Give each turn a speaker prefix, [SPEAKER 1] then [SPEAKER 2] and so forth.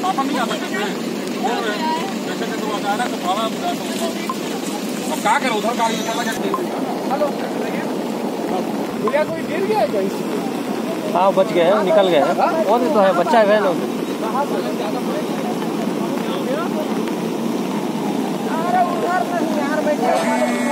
[SPEAKER 1] पापा नहीं आ सकते और जैसे तो आ रहा तो भाड़ा अब क्या करो उधर गाड़ी निकाला जाती है। हेलो भैया कोई गिर गया है कहीं?
[SPEAKER 2] हाँ बच गए हैं, निकल गए हैं। और भी तो है, बच्चा है लोग।
[SPEAKER 3] अरे उधर नहीं यार, मैं